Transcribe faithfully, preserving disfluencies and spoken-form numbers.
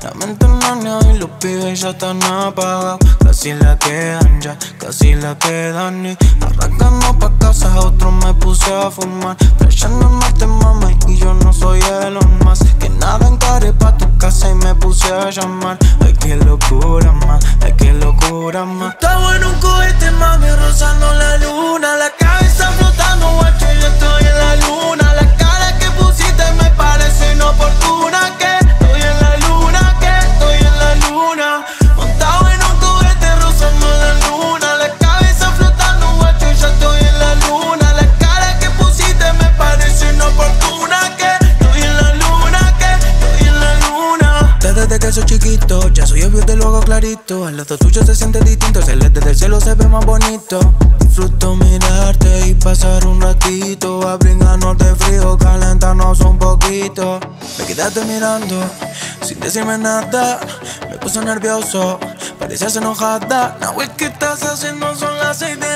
La mente engaña y los pibes ya están apagados. Casi la quedan ya, casi la quedan. Y arrancando pa' casa a otro me puse a fumar. Flashando en Marte, mama, y yo no soy Elon Musk. Que nada encare pa' tu casa y me puse a llamar. Ay, qué locura más, ay, qué locura más. Estaba en un cohete, mami, rozando la luna. La cabeza flotando, guacho, yo estoy en la luna. La cara que pusiste me parece inoportuna. Que estoy en la luna, que estoy en la luna. Montado en un cohete, rozando la luna. La cabeza flotando, guacho, yo estoy en la luna. La cara que pusiste me parece inoportuna. Que estoy en la luna, que estoy en la luna. Desde que soy chiquito, ya soy obvio, te lo hago clarito. Al lado tuyo se siente distinto, el desde el cielo se ve más bonito. Disfruto mirarte y pasar un ratito, abrigarnos de frío, calentarnos un poquito. Me quedaste mirando, sin decirme nada, me puse nervioso, parecías enojada. Now, ¿qué estás haciendo? Son las seis de